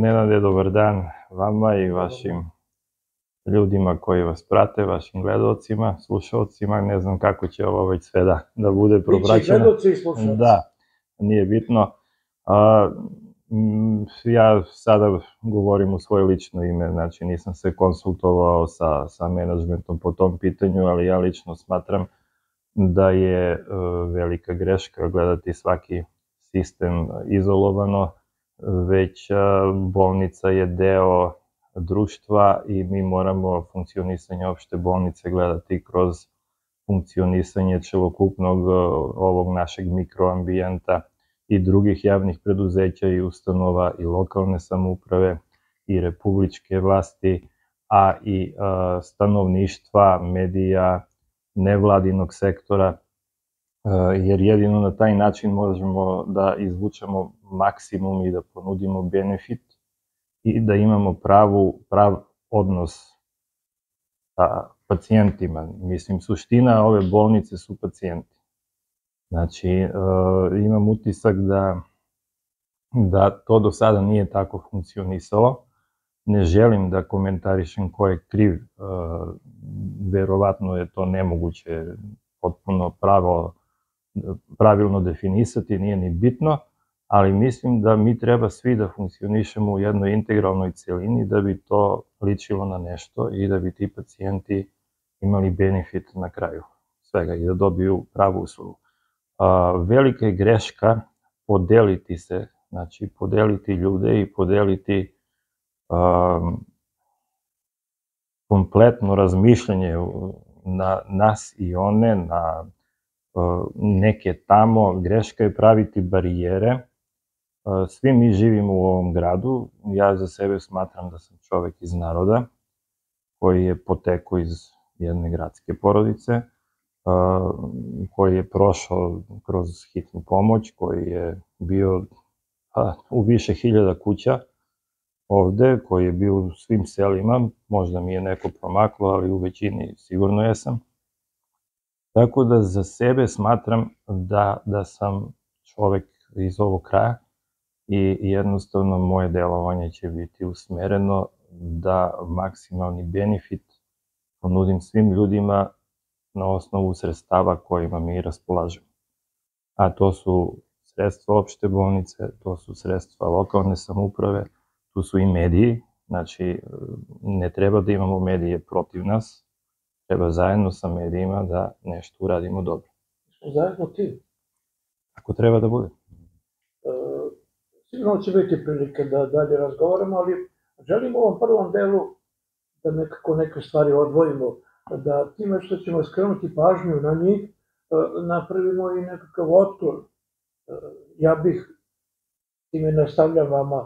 Nenade, dobar dan vama i vašim ljudima koji vas prate, vašim gledalcima, slušalcima. Ne znam kako će ovo već sve da bude propraćeno. Biće gledalci i slušalci. Da, nije bitno. Ja sada govorim u svoje lično ime, znači nisam se konsultovao sa menadžmentom po tom pitanju, ali ja lično smatram da je velika greška gledati svaki sistem izolovano, već bolnica je deo društva i mi moramo funkcionisanje opšte bolnice gledati kroz funkcionisanje celokupnog ovog našeg mikroambijenta i drugih javnih preduzeća i ustanova i lokalne samouprave i republičke vlasti, a i stanovništva, medija, nevladinog sektora, jer jedino na taj način možemo da izvučemo maksimum i da ponudimo benefit i da imamo prav odnos sa pacijentima. Mislim, suština ove bolnice su pacijenti. Znači, imam utisak da to do sada nije tako funkcionisalo. Ne želim da komentarišem ko je kriv, verovatno je to nemoguće potpuno pravilno definisati, nije ni bitno, ali mislim da mi treba svi da funkcionišemo u jednoj integralnoj celini da bi to ličilo na nešto i da bi ti pacijenti imali benefit na kraju svega i da dobiju pravu uslugu. Velika je greška podeliti se, znači podeliti ljude i podeliti kompletno razmišljanje na nas i one, na neke tamo. Greška je praviti barijere. Svi mi živimo u ovom gradu. Ja za sebe smatram da sam čovek iz naroda, koji je potekao iz jedne gradske porodice, koji je prošao kroz hitnu pomoć, koji je bio u više hiljada kuća ovde, koji je bio u svim selima, možda mi je neko promaklo, ali u većini sigurno jesam. Tako da za sebe smatram da sam čovek iz ovog kraja i jednostavno moje delovanje će biti usmereno da maksimalni benefit ponudim svim ljudima na osnovu sredstava kojima mi raspolažemo. A to su sredstva opšte bolnice, to su sredstva lokalne samouprave, tu su i mediji, znači ne treba da imamo medije protiv nas, treba zajedno sa medijima da nešto uradimo dobro. Zajedno ti? Ako treba da bude. Sigurno će biti prilike da dalje razgovaramo, ali želimo u ovom prvom delu da nekako neke stvari odvojimo, da time što ćemo skrenuti pažnju na njih, napravimo i nekakav otklon. Ja bih, time nastavljam vama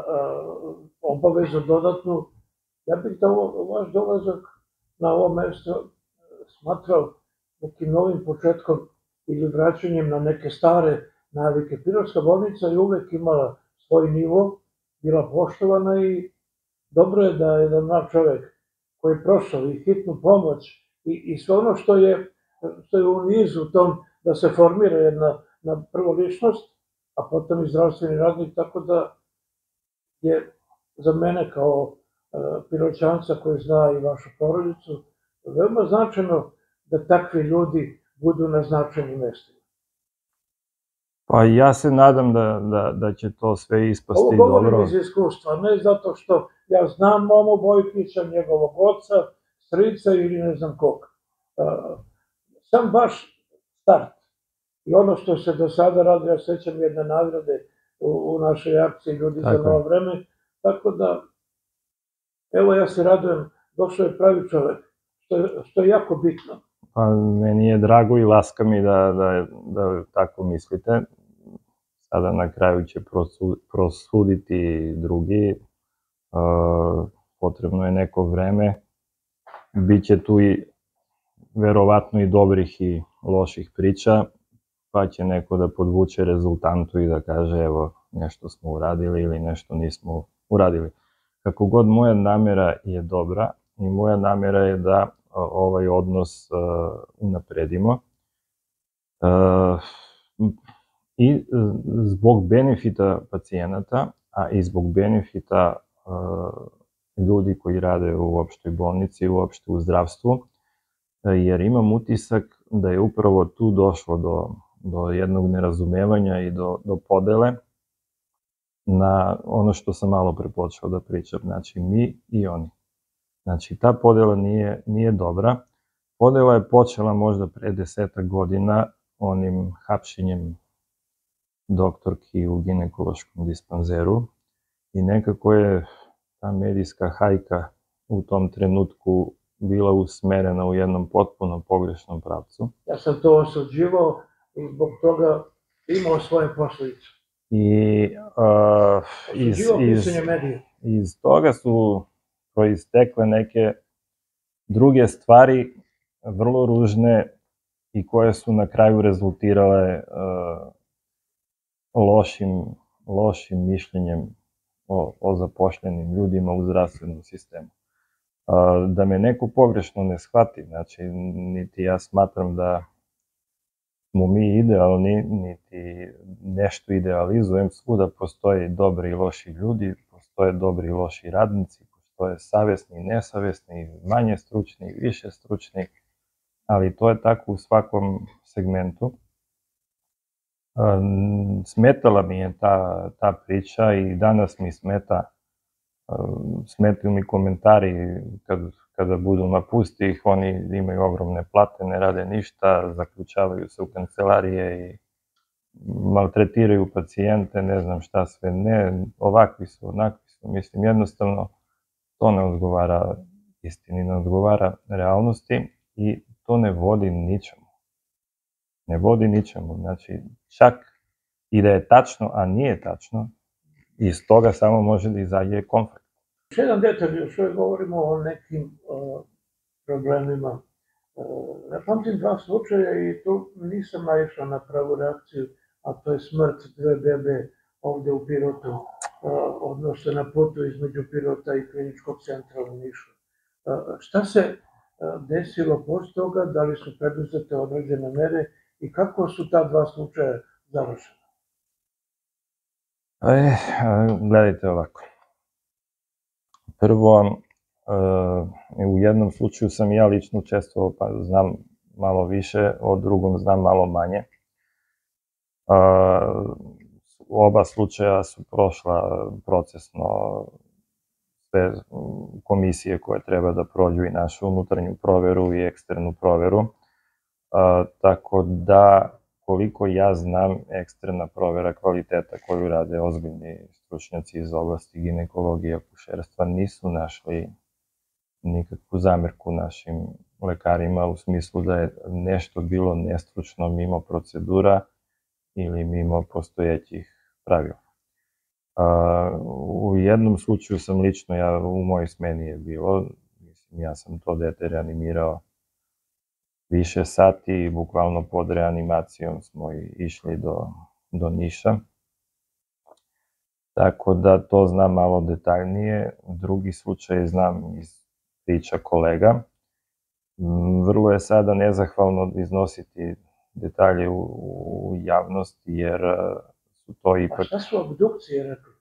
obavezu dodatnu, ja bih da vaš dolazak na ovo mesto smatrao nekim novim početkom ili vraćanjem na neke stare navike. Pirotska bolnica je uvek imala svoj nivo, bila poštovana i dobro je da jedan mlad čovek koji je prošao i hitnu pomoć i sve ono što je u nizu tom da se formira jedna prvo ličnost, a potom i zdravstveni radnik, tako da je za mene kao Piroćanca koji zna i vašu porodicu veoma značajno da takvi ljudi budu na značajnim mestima. Pa ja se nadam da će to sve ispasti dobro. Ovo govorim iz iskustva, ne zato što ja znam Momo Bojkića, njegovog oca, strica ili ne znam koga. Sam baš start i ono što se do sada radi, ja sećam jedne nagrade u našoj akciji Ljudi za novo vreme, tako da, evo ja se radujem, došao je pravi čovek, što je jako bitno. Pa meni je drago i laska mi da tako mislite. Sada na kraju će prosuditi drugi. Potrebno je neko vreme. Biće tu i verovatno i dobrih i loših priča, pa će neko da podvuče rezultantu i da kaže evo nešto smo uradili ili nešto nismo uradili. Kako god, moja namera je dobra i moja namera je da ovaj odnos unapredimo i zbog benefita pacijenata, a i zbog benefita ljudi koji rade u opštoj bolnici, uopšte u zdravstvu, jer imam utisak da je upravo tu došlo do jednog nerazumevanja i do podele na ono što sam malo pre počeo da pričam, znači mi i oni. Znači ta podela nije dobra. Podela je počela možda pre 10 godina onim hapšenjem doktorki u ginekološkom dispanzeru i nekako je ta medijska hajka u tom trenutku bila usmerena u jednom potpuno pogrešnom pravcu. Ja sam to osuđivao i zbog toga imao svoje posledice. I iz toga su proistekle neke druge stvari, vrlo ružne i koje su na kraju rezultirale lošim mišljenjem o zapošljenim ljudima u zdravstvenom sistemu. Da me neko pogrešno ne shvati, znači niti ja smatram da smo mi idealni, niti nešto idealizujem, svuda postoje dobri i loši ljudi, postoje dobri i loši radnici, postoje savesni i nesavesni, manje stručni, više stručni, ali to je tako u svakom segmentu. Smetala mi je ta priča i danas mi smetaju mi komentari kada budu na pustih, oni imaju ogromne plate, ne rade ništa, zaključavaju se u kancelarije i maltretiraju pacijente, ne znam šta sve ne, ovakvi su, onakvi su, mislim jednostavno to ne odgovara istini, ne odgovara realnosti i to ne vodi ničemu. Ne vodi ničemu, znači čak i da je tačno, a nije tačno, iz toga samo može da izađe konflikt. Još jedan detalj, još uvijek govorimo o nekim problemima. Ja pamtim 2 slučaja i tu nisam naišao na pravu reakciju, a to je smrt 2 bebe ovde u Pirotu, odnosno na putu između Pirota i kliničkog centra u Nišu. Šta se desilo posle toga, da li su preduzete određene mere i kako su ta 2 slučaja završena? Gledajte ovako. Prvo, u jednom slučaju sam ja lično učestvovao, pa znam malo više, o drugom znam malo manje. Oba slučaja su prošla procesno sve komisije koje treba da prođu i našu unutrašnju proveru i eksternu proveru. Tako da, koliko ja znam, eksterna provera kvaliteta koju rade ozbiljni stručnjaci iz oblasti ginekologije i akušerstva nisu našli nikakvu zamerku našim lekarima u smislu da je nešto bilo nestručno mimo procedura ili mimo postojećih pravila. U jednom slučaju sam lično, u mojoj smeni je bilo, mislim, ja sam to dete reanimirao više sati i bukvalno pod reanimacijom smo išli do Niša. Tako da to znam malo detaljnije. Drugi slučaj znam iz priča kolega. Vrlo je sada nezahvalno iznositi detalje u javnost, jer su to ipak... A šta su obdukcije rekli?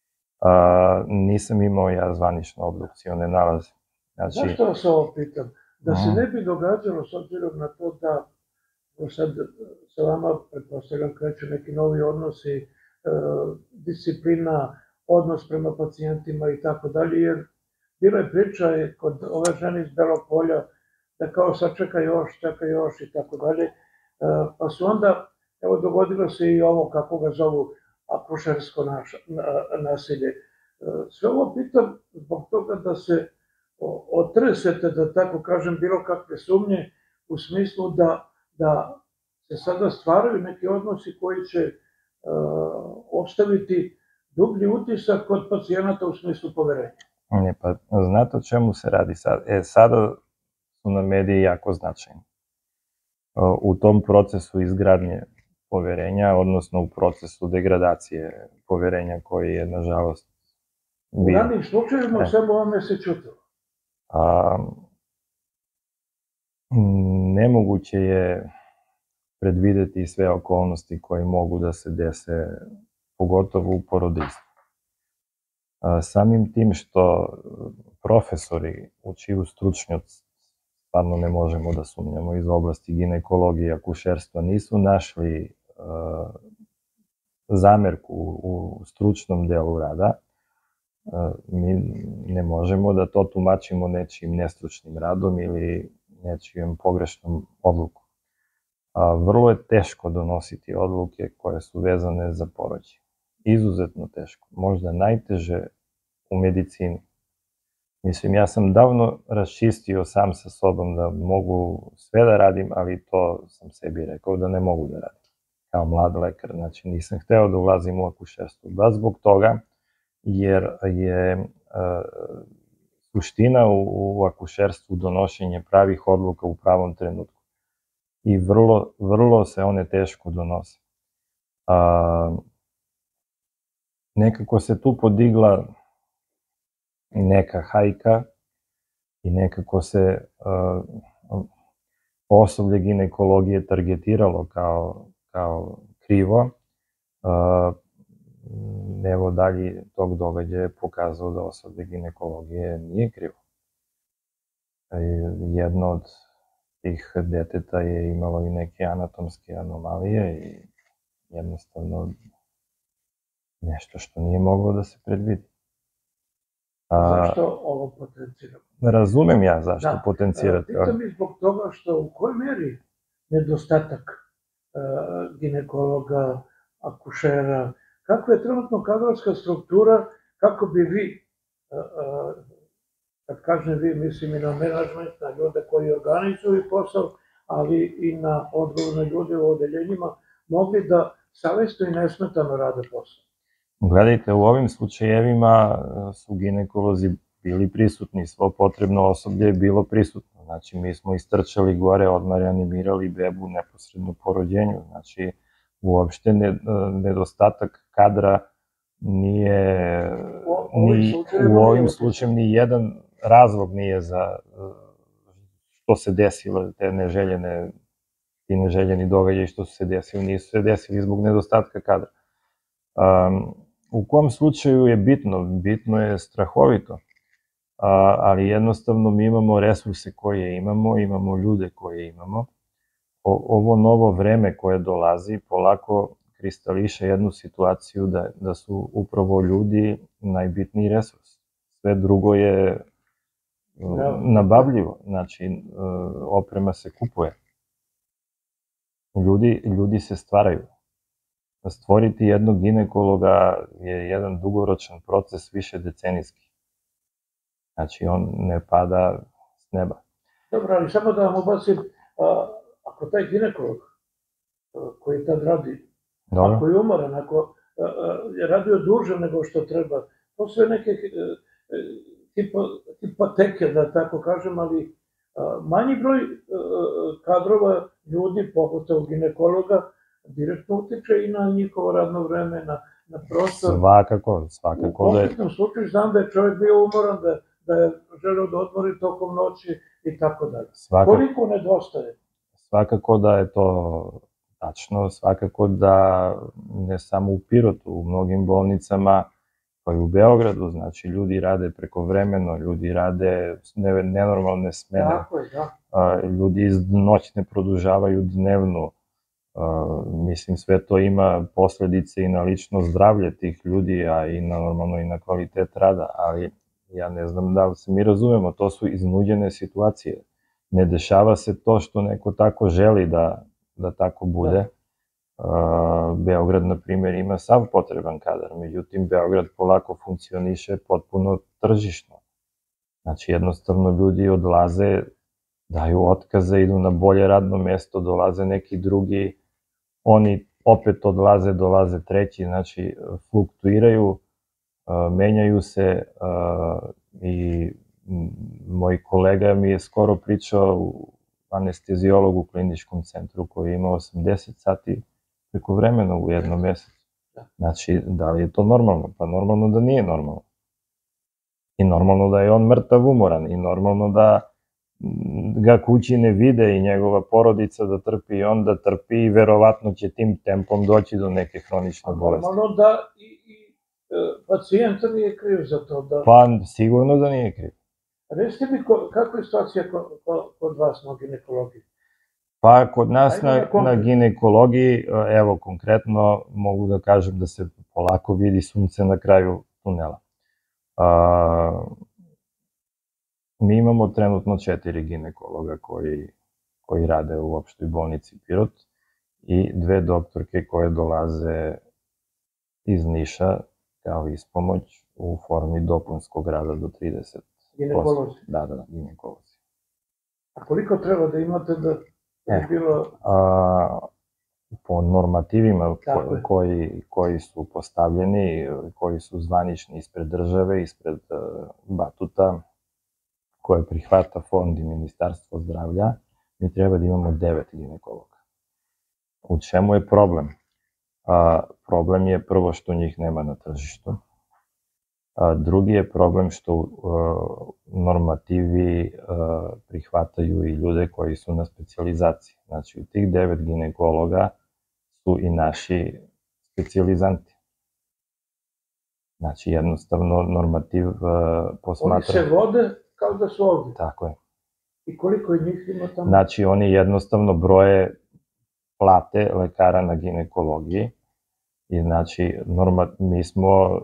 Nisam imao ja zvanično obdukcione nalaze. Zašto vas ovo pitam? Da se ne bi događalo, s obzirom na to da sad sa vama, pretpostavljam, kreću neki novi odnosi, disciplina, odnos prema pacijentima i tako dalje, jer bila je priča kod ove žene iz Belog Polja da kao sad čeka još i tako dalje, pa su onda, evo, dogodilo se i ovo, kako ga zovu, akušersko nasilje. Sve ovo pitam zbog toga da se otresete, da tako kažem, bilo kakve sumnje, u smislu da se sada stvaraju neki odnosi koji će ostaviti dublji utisak kod pacijenata u smislu poverenja. Ne, pa znate o čemu se radi sad? Sada su nam mediji jako značajni. U tom procesu izgradnje poverenja, odnosno u procesu degradacije poverenja koji je, nažalost, bio. U ranim slučajevima samo ovome se čutilo. Nemoguće je predvideti sve okolnosti koje mogu da se dese, pogotovo u porodilstvu. Samim tim što profesori u čiju stručnjost stvarno ne možemo da sumnjamo iz oblasti ginekologije i akušerstva nisu našli zamerku u stručnom delu rada, mi ne možemo da to tumačimo nečijim nestručnim radom ili nečijom pogrešnom odlukom. Vrlo je teško donositi odluke koje su vezane za porođaj. Izuzetno teško, možda najteže u medicini. Mislim, ja sam davno raščistio sam sa sobom da mogu sve da radim, ali to sam sebi rekao da ne mogu da radim. Kao mlad lekar, znači nisam hteo da ulazim u akušerstvo. Baš zbog toga, jer je suština u akušerstvu donošenje pravih odluka u pravom trenutku. I vrlo se one teško donose. Nekako se tu podigla neka hajka i nekako se osoblje ginekologije targetiralo kao krivo. Evo dalje tog događaja je pokazao da osoblje ginekologije nije krivo. Jedno od tih deteta je imalo i neke anatomske anomalije i jednostavno nešto što nije moglo da se predvidi. Zašto ovo potenciramo? Razumem ja zašto potencirate. Pitam i zbog toga što u kojoj meri nedostatak ginekologa, akušera, kakva je trenutno kadrovska struktura, kako bi vi, kad kažem vi, mislim i na menadžment, na ljude koji organizuju posao, ali i na odgovorne ljude u odeljenjima, mogli da savesno i nesmetano rade posao. Gledajte, u ovim slučajevima su ginekolozi bili prisutni, svo potrebno osoblje je bilo prisutno. Znači, mi smo istrčali gore, odmah reanimirali bebu neposredno po rođenju. Znači, uopšte nedostatak kadra nije, u ovim slučajevima ni jedan razlog nije za što se desilo, te neželjeni događaji što su se desili, nisu se desili zbog nedostatka kadra. U kom slučaju je bitno? Bitno je strahovito, ali jednostavno mi imamo resurse koje imamo ljude koje imamo. Ovo novo vreme koje dolazi polako kristališe jednu situaciju da su upravo ljudi najbitniji resurs. Sve drugo je nabavljivo, znači oprema se kupuje. Ljudi se stvaraju. Stvoriti jednog ginekologa je jedan dugoročan proces, više decenijski. Znači, on ne pada s neba. Dobro, ali samo da vam obacim, ako taj ginekolog koji tad radi, ako je umoran, ako je radio duže nego što treba, to sve neke hipoteke, da tako kažem, ali manji broj kadrova ljudi, pogotovo ginekologa, direktno utiče i na njihovo radno vreme, na prostor. Svakako. U konkretnom slučaju znam da je čovjek bio umoran, da je želeo da odmori tokom noći i tako dalje. Koliko nedostaje? Svakako da je to tačno, svakako da ne samo u Pirotu, u mnogim bolnicama, pa i u Beogradu, znači ljudi rade prekovremeno, ljudi rade nenormalne smene, ljudi iz noćne produžavaju dnevnu. Mislim, sve to ima posledice i na lično zdravlje tih ljudi, a i normalno i na kvalitet rada, ali ja ne znam da li se mi razumemo, to su iznuđene situacije. Ne dešava se to što neko tako želi da tako bude. Beograd, na primjer, ima sav potreban kadar, međutim, Beograd polako funkcioniše potpuno tržišno. Znači, jednostavno ljudi odlaze, daju otkaze, idu na bolje radno mesto, dolaze neki drugi, oni opet odlaze, dolaze treći, znači fluktuiraju, menjaju se i moj kolega mi je skoro pričao, anestezijolog u kliničkom centru koji ima 80 sati prekovremeno u jednom mesecu. Znači, da li je to normalno? Pa normalno da nije normalno. I normalno da je on mrtav umoran i normalno da ga kući ne vide i njegova porodica da trpi i on da trpi i verovatno će tim tempom doći do neke hronične bolesti. Normalno da i pacijenta nije kriv za to. Da... Pa sigurno da nije kriv. Recite mi, kakva je situacija kod vas na ginekologiji? Pa kod nas na ginekologiji, evo konkretno mogu da kažem da se polako vidi sunce na kraju tunela. Mi imamo trenutno 4 ginekologa koji rade u opštoj bolnici Pirot i 2 doktorke koje dolaze iz Niša kao ispomoć u formi dopunskog rada do 30%. Ginekolozi? Da, ginekolozi. A koliko treba da imate da je bilo... Po normativima koji su postavljeni, koji su zvanični ispred države, ispred batuta, koje prihvata fond i Ministarstvo zdravlja, mi treba da imamo 9 ginekologa. U čemu je problem? Problem je prvo što njih nema na tržištu. Drugi je problem što normativi prihvataju i ljude koji su na specijalizaciji. Znači, u tih 9 ginekologa su i naši specijalizanti. Znači, jednostavno, normativ posmatra... Oni se vode kao da su ovdje. Tako je. I koliko je njih ima tamo? Znači, oni jednostavno broje plate lekara na ginekologiji i znači, mi smo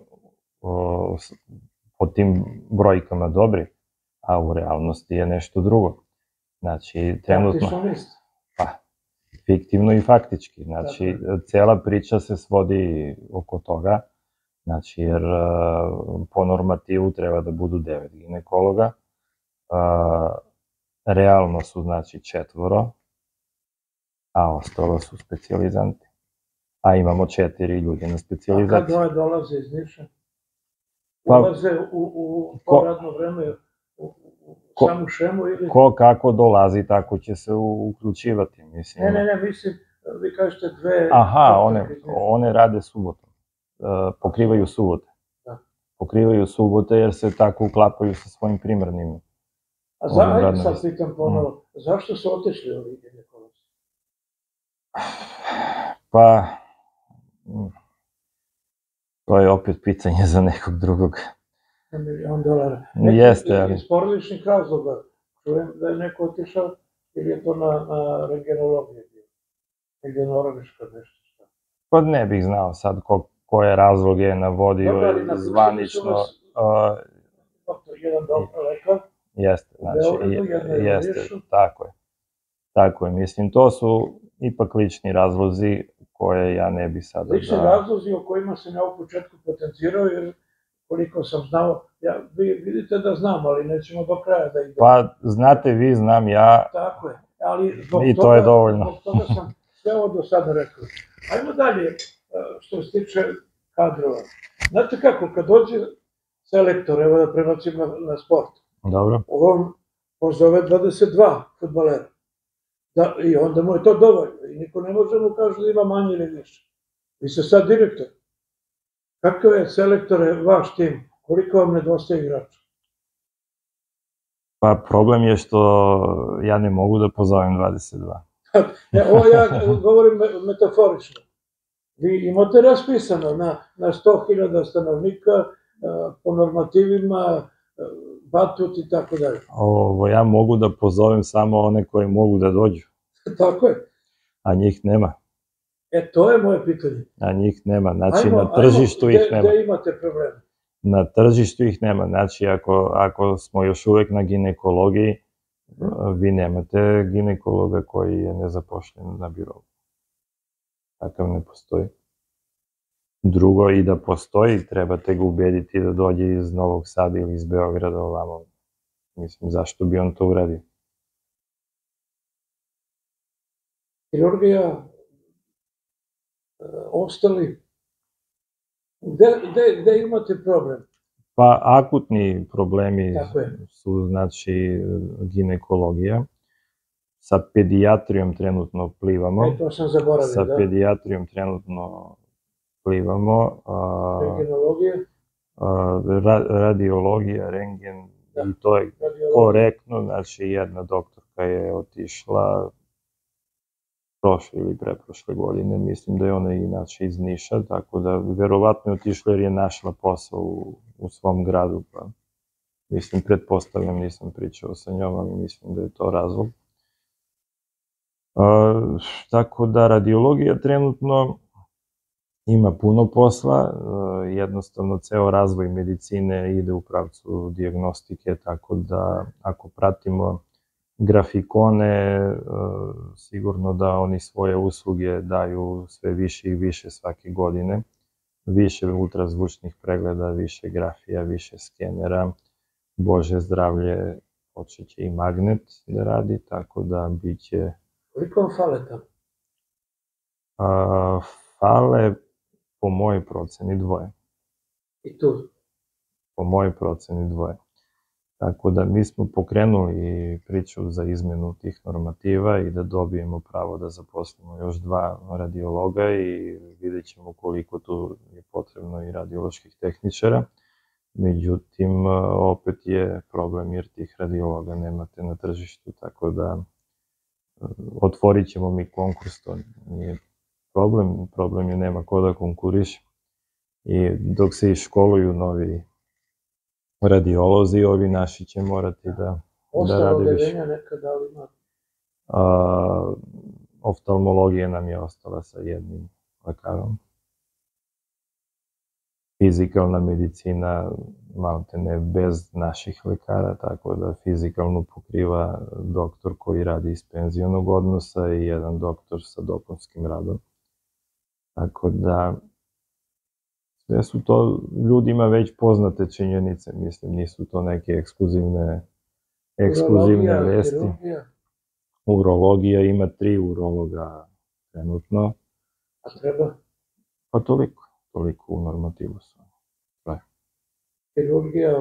po tim brojkama dobri, a u realnosti je nešto drugo. Znači, trenutno... Pa, fiktivno i faktički. Znači, cela priča se svodi oko toga, znači, jer po normativu treba da budu 9 ginekologa, realno su, znači, 4, a ostalo su specijalizanti. A imamo 4 ljudi na specijalizaciji. A kad dolaze iz Niša? Dolaze u poradno vreme u samu šemu ili... Ko kako dolazi, tako će se uključivati, mislim. Ne, mislim, vi kažete 2... Aha, one rade subotom. Pokrivaju subote. Pokrivaju subote jer se tako uklapaju sa svojim primarnim... Ajde sad pitam ponovo, zašto su otišli ovi ginekolozi? Pa... To je opet pitanje za nekog drugog. $1 milion. Jeste, ali... Iz porodičnih razloga. Čujem da je neko otišao ili je to na regionologiju bio? Ili na Oraniška nešto? Pa ne bih znao sad koje razloge je navodio zvanično. Jedan doktor lekar. Jeste, znači, tako je. Tako je, mislim, to su ipak lični razlozi koje ja ne bi sada da... Lični razlozi o kojima sam ja u početku potencirao, jer koliko sam znao, vi vidite da znam, ali nećemo do kraja da idemo. Pa, znate vi, znam ja... Tako je, ali i to je dovoljno. Zbog toga sam sve ovo do sada rekao. Ajmo dalje, što se tiče kadrova. Znate kako, kad dođe selektor, evo da prebacim na sport, dobro, on pozove 22 fudbalera. I onda mu je to dovoljno. I niko ne može mu kaže da ima manje ili više. Vi ste sad direktor. Kakav je selektore vaš tim? Koliko vam nedostaje igrača? Pa problem je što ja ne mogu da pozovem 22. Ovo ja govorim metaforično. Vi imate raspisano na 100.000 stanovnika, po normativima, batut i tako dalje. Ja mogu da pozovem samo one koji mogu da dođu. Tako je. A njih nema. To je moje pitanje. A njih nema, znači na tržištu ih nema. Gde imate probleme? Na tržištu ih nema, znači ako smo još uvek na ginekologiji, vi nemate ginekologa koji je nezapošljen na birovu. Takav ne postoji. Drugo, i da postoji, trebate ga ubediti da dođe iz Novog Sada ili iz Beograda ovamo. Mislim, zašto bi on to uradio? Hirurgija, ostali, gde imate problem? Pa, akutni problemi su, znači, ginekologija. Sa pedijatrijom trenutno plivamo. To sam zaboravio, da. Sa pedijatrijom trenutno plivamo. Rengenologija? Radiologija, rengen, i to je korektno, znači jedna doktorka je otišla, prošle ili preprošle godine, mislim da je ona inače iz Niša, tako da verovatno je otišla jer je našla posao u svom gradu, pa mislim, pretpostavljam, nisam pričao sa njom, ali mislim da je to razlog. Tako da radiologija trenutno ima puno posla, jednostavno ceo razvoj medicine ide u pravcu dijagnostike, tako da ako pratimo grafikone, sigurno da oni svoje usluge daju sve više i više svake godine, više ultrazvučnih pregleda, više grafija, više skenera, Bože zdravlje, počeće i magnet da radi, tako da biće... Koliko vam fale tamo? Fale, po mojoj proceni, 2. I tu? Po mojoj proceni 2. Tako da mi smo pokrenuli priču za izmenu tih normativa i da dobijemo pravo da zaposlimo još 2 radiologa i vidjet ćemo koliko tu je potrebno i radioloških tehničara. Međutim, opet je problem jer tih radiologa nemate na tržištu, tako da otvorit ćemo mi konkurs, to nije problem je nema ko da konkuriše. I dok se iškoluju novi radiolozi, ovi naši će morati da rade više. Ostalo odeljenja nekada li ima? Oftalmologija nam je ostala sa jednim lekarom. Fizikalna medicina, malte ne, bez naših lekara, tako da fizikalnu pokriva doktor koji radi iz penzionog odnosa i jedan doktor sa dopunskim radom. Tako da, sve su to ljudima već poznate činjenice, mislim, nisu to neke ekskluzivne vesti. Urologija ima 3 urologa trenutno. A treba? Pa toliko u normativu su. Hirurgija,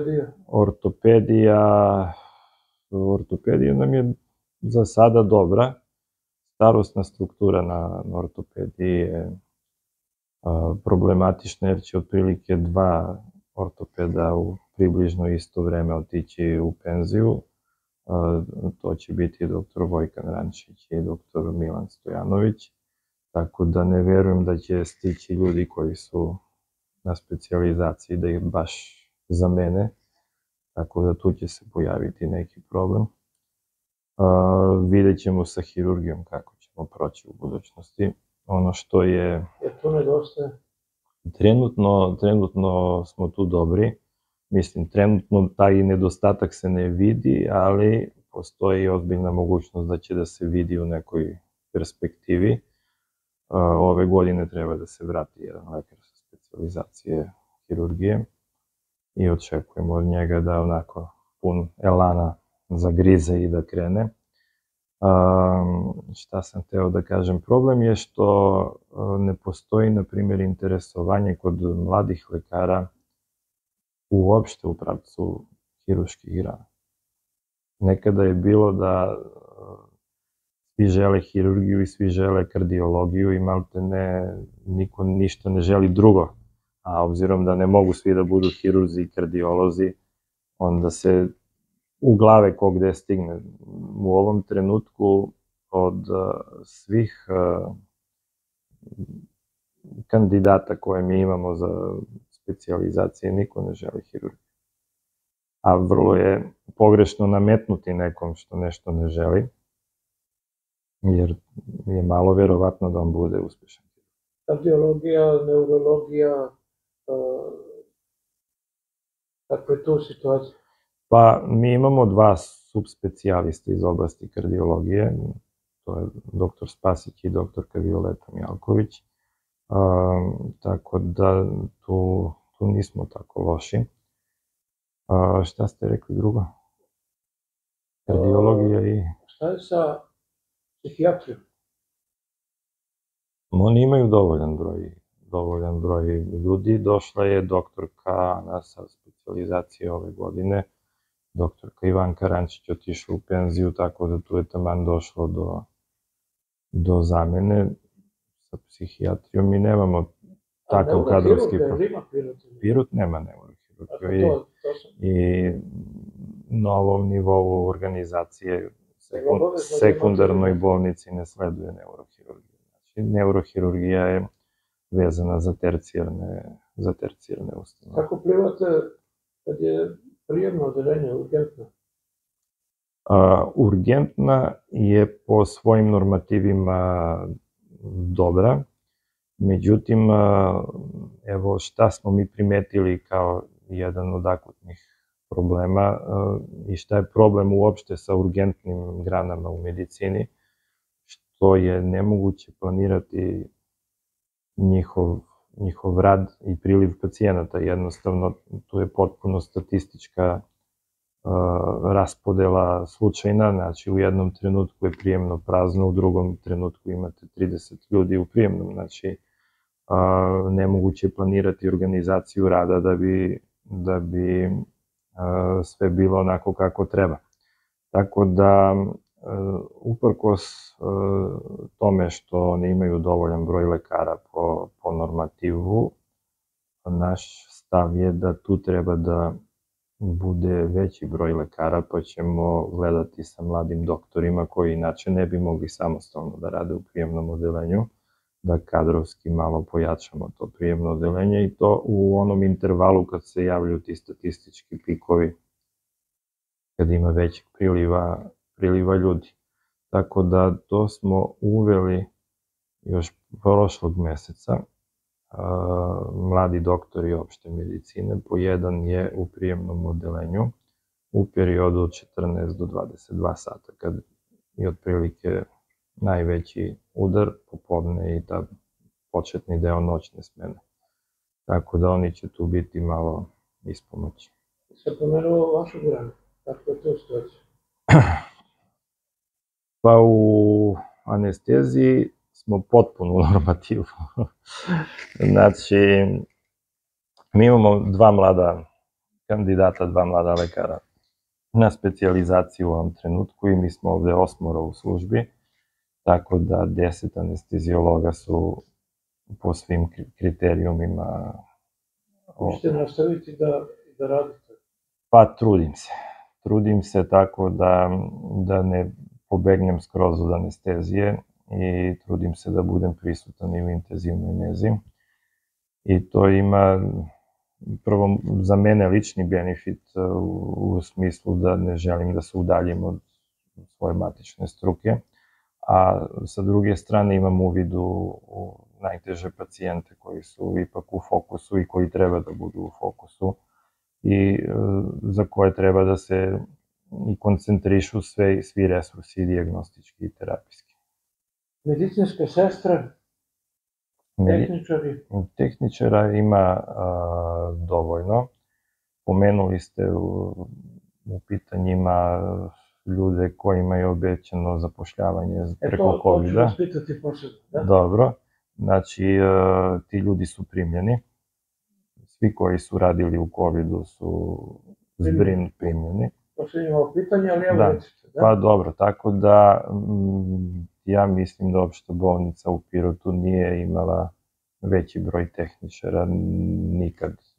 Ortopedija nam je za sada dobra. Starosna struktura na ortopediji je problematična jer će otprilike 2 ortopeda u približno isto vreme otići u penziju. To će biti doktor Vojkan Rančić i doktor Milan Stojanović. Tako da ne verujem da će stići ljudi koji su na specijalizaciji da ih baš zamene. Tako da tu će se pojaviti neki problem. Vidjet ćemo sa hirurgijom kako ćemo proći u budućnosti. Ono što je... Jer tu nedostaje? Trenutno smo tu dobri. Mislim, trenutno taj nedostatak se ne vidi, ali postoji ozbiljna mogućnost da će da se vidi u nekoj perspektivi. Ove godine treba da se vrati jedan lekar sa specijalizacije hirurgije i očekujemo od njega da onako pun elana zagrize i da krene. Šta sam hteo da kažem? Problem je što ne postoji, na primjer, interesovanje kod mladih lekara uopšte u pravcu hirurških rana. Nekada je bilo da svi žele hirurgiju i svi žele kardiologiju i malte ne, niko ništa ne želi drugo. A obzirom da ne mogu svi da budu hirurzi i kardiolozi, onda se u glave ko gde stigne. U ovom trenutku od svih kandidata koje mi imamo za specijalizacije, niko ne želi hirurgiju. A vrlo je pogrešno nametnuti nekom što nešto ne želi, jer je malo verovatno da on bude uspešan. Kardiologija, neurologija, kako je tu situacija? Pa, mi imamo 2 subspecijalista iz oblasti kardiologije, to je doktor Spasić i doktorka Violeta Mijalković, tako da tu nismo tako loši. Šta ste rekli drugo? Kardiologija i... Šta je sa psihijatrijom? Oni imaju dovoljan broj ljudi. Došla je doktorka Ana sa specijalizacije ove godine. Doktorka Ivanka Rančić otišla u penziju, tako da tu je taman došlo do zamene. Sa psihijatrijom mi nemamo takav kadrovski... Pirot nema neurohirurgiju i na ovom nivou organizacije sekundarnoj bolnici ne sleduje neurohirurgija. Znači, neurohirurgija je vezana za tercijarne ustanove. Kako plivate kad je prijemno odeljenje, urgentno? Urgentna je po svojim normativima dobra, međutim, evo šta smo mi primetili kao jedan od akutnih problema i šta je problem uopšte sa urgentnim granama u medicini, što je nemoguće planirati njihov rad i priliv pacijenata. Jednostavno, tu je potpuno statistička raspodela slučajna, znači u jednom trenutku je prijemno prazno, u drugom trenutku imate 30 ljudi u prijemnom, znači nemoguće je planirati organizaciju rada da bi sve bilo onako kako treba. Tako da, uprkos tome što oni imaju dovoljan broj lekara po normativu, naš stav je da tu treba da bude veći broj lekara, pa ćemo gledati sa mladim doktorima koji inače ne bi mogli samostalno da rade u prijemnom odelenju, da kadrovski malo pojačamo to prijemno odelenje i to u onom intervalu kad se javljaju ti statistički pikovi, kad ima većeg priliva ljudi. Tako da to smo uveli još prošlog meseca. Mladi doktori opšte medicine, po jedan je u prijemnom odelenju u periodu od 14 do 22 sata, kad je otprilike najveći udar popodne i ta početni deo noćne smene. Tako da oni će tu biti malo ispomoći. Sad pomenuo vašu granu, kako je to situacija? Pa u anesteziji smo potpuno u normativu. Znači, mi imamo dva mlada kandidata, dva mlada lekara na specijalizaciju u ovom trenutku i mi smo ovde 8 u službi, tako da 10 anestezijologa su po svim kriterijumima. Vi ćete nastaviti da radite? Pa trudim se tako da ne pobegnem skroz od anestezije i trudim se da budem prisutan i u intenzivnoj nezi. I to ima prvo za mene lični benefit u smislu da ne želim da se udaljim od svoje matične struke, a sa druge strane imam uvid u najteže pacijente koji su ipak u fokusu i koji treba da budu u fokusu i za koje treba da se i koncentrišu svi resursi dijagnostički i terapijski. Medicinske sestre, tehničari? Tehničara ima dovoljno. Pomenuli ste u pitanjima ljude kojima je obećano zapošljavanje preko COVID-a. To ću vas pitati posebno, da? Dobro, znači ti ljudi su primljeni. Svi koji su radili u COVID-u su primljeni. To se imao pitanje, ali evo recite, da? Pa dobro, tako da ja mislim da opšta bolnica u Pirotu nije imala veći broj tehničara nikad